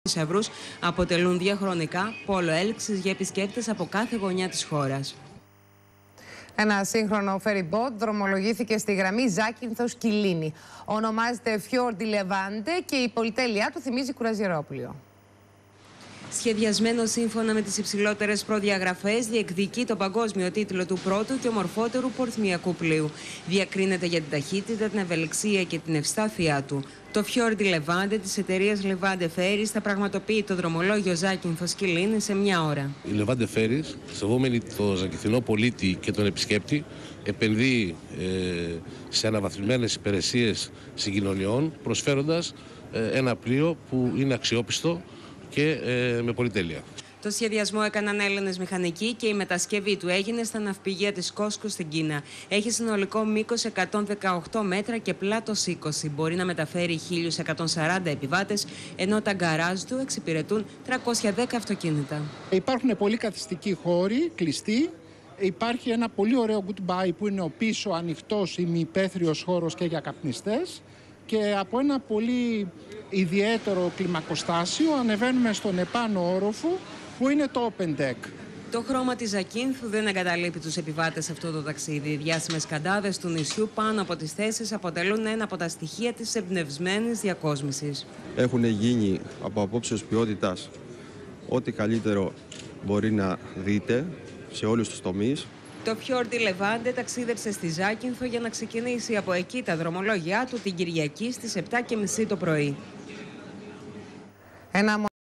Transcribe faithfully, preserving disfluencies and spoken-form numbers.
θησαυρούς αποτελούν διαχρονικά πόλο έλξης για επισκέπτες από κάθε γωνιά της χώρας. Ένα σύγχρονο ferry boat δρομολογήθηκε στη γραμμή Ζάκυνθος-Κιλίνη. Ονομάζεται Fior di Levante και η πολυτέλειά του θυμίζει κουραζιερόπλοιο. Σχεδιασμένο σύμφωνα με τις υψηλότερες προδιαγραφές, διεκδικεί τον παγκόσμιο τίτλο του πρώτου και ομορφότερου πορθμιακού πλοίου. Διακρίνεται για την ταχύτητα, την ευελιξία και την ευστάθειά του. Το Fior di Levante της εταιρείας Levante Ferries θα πραγματοποιεί το δρομολόγιο Ζάκυνθος-Κιλίνη σε μια ώρα. Η Levante Ferries, σεβόμενη το ζακυνθινό πολίτη και τον επισκέπτη, επενδύει ε, σε αναβαθμισμένες υπηρεσίες συγκοινωνιών, προσφέροντας ε, ένα πλοίο που είναι αξιόπιστο και ε, με πολυτέλεια. Το σχεδιασμό έκαναν Έλληνες μηχανικοί και η μετασκευή του έγινε στα ναυπηγεία της Κόσκο στην Κίνα. Έχει συνολικό μήκος εκατόν δεκαοκτώ μέτρα και πλάτος είκοσι. Μπορεί να μεταφέρει χίλιους εκατόν σαράντα επιβάτες, ενώ τα γκαράζ του εξυπηρετούν τριακόσια δέκα αυτοκίνητα. Υπάρχουν πολύ καθιστικοί χώροι, κλειστοί. Υπάρχει ένα πολύ ωραίο goodbye που είναι ο πίσω ανοιχτός ημιυπαίθριος χώρος και για καπνιστές. Και από ένα πολύ ιδιαίτερο κλιμακοστάσιο ανεβαίνουμε στον επάνω όροφο που είναι το open deck. Το χρώμα της Ζακύνθου δεν εγκαταλείπει τους επιβάτες σε αυτό το ταξίδι. Οι διάσημες καντάδες του νησιού πάνω από τις θέσεις αποτελούν ένα από τα στοιχεία της εμπνευσμένης διακόσμησης. Έχουν γίνει από απόψεως ποιότητας ό,τι καλύτερο μπορεί να δείτε σε όλους τους τομείς. Το Fior di Levante ταξίδεψε στη Ζάκυνθο για να ξεκινήσει από εκεί τα δρομολόγια του την Κυριακή στις επτά και μισή το πρωί. Ένα